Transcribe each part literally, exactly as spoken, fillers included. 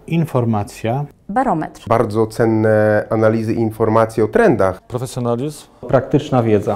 Informacja. Barometr. Bardzo cenne analizy i informacje o trendach. Profesjonalizm. Praktyczna wiedza.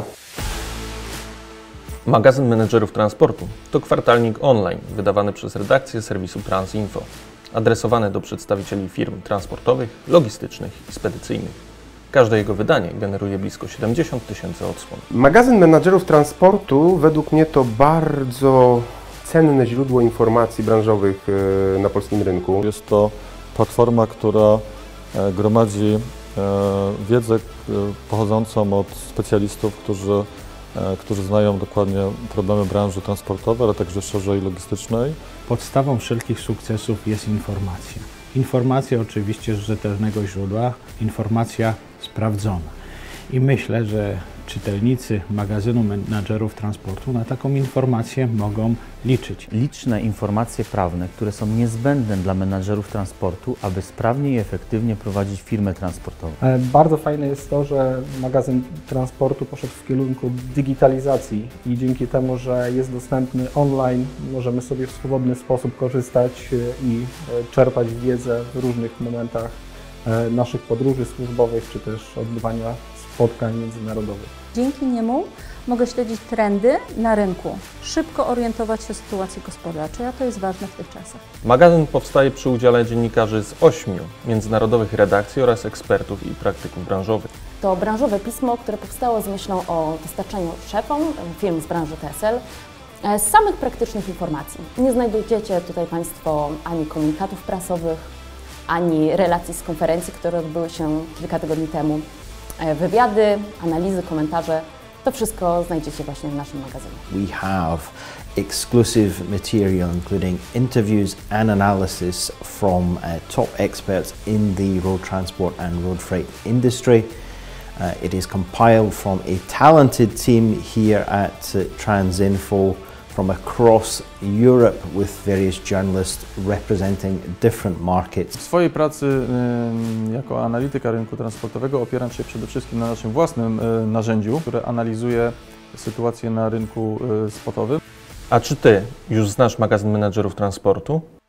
Magazyn menedżerów transportu to kwartalnik online wydawany przez redakcję serwisu Transinfo, adresowany do przedstawicieli firm transportowych, logistycznych i spedycyjnych. Każde jego wydanie generuje blisko siedemdziesiąt tysięcy odsłon. Magazyn menadżerów transportu według mnie to bardzo cenne źródło informacji branżowych na polskim rynku. Jest to platforma, która gromadzi wiedzę pochodzącą od specjalistów, którzy, którzy znają dokładnie problemy branży transportowej, ale także szerzej logistycznej. Podstawą wszelkich sukcesów jest informacja. Informacja oczywiście z rzetelnego źródła, informacja sprawdzona. I myślę, że czytelnicy magazynu menadżerów transportu na taką informację mogą liczyć. Liczne informacje prawne, które są niezbędne dla menadżerów transportu, aby sprawnie i efektywnie prowadzić firmę transportową. Bardzo fajne jest to, że magazyn transportu poszedł w kierunku digitalizacji i dzięki temu, że jest dostępny online, możemy sobie w swobodny sposób korzystać i czerpać wiedzę w różnych momentach naszych podróży służbowych, czy też odbywania spotkań międzynarodowych. Dzięki niemu mogę śledzić trendy na rynku, szybko orientować się w sytuacji gospodarczej, a to jest ważne w tych czasach. Magazyn powstaje przy udziale dziennikarzy z ośmiu międzynarodowych redakcji oraz ekspertów i praktyków branżowych. To branżowe pismo, które powstało z myślą o dostarczaniu szefom firm z branży T S L z samych praktycznych informacji. Nie znajdziecie tutaj Państwo ani komunikatów prasowych, ani relacji z konferencji, które odbyły się kilka tygodni temu. Wywiady, analizy, komentarze, to wszystko znajdziecie właśnie w naszym magazynie. We have exclusive material including interviews and analysis from uh, top experts in the road transport and road freight industry. Uh, it is compiled from a talented team here at uh, Transinfo from across Europe with various journalists representing different markets. W swojej pracy y, jako analityka rynku transportowego opieram się przede wszystkim na naszym własnym y, narzędziu, które analizuje sytuację na rynku y, spotowym. A czy Ty już znasz magazyn menedżerów transportu?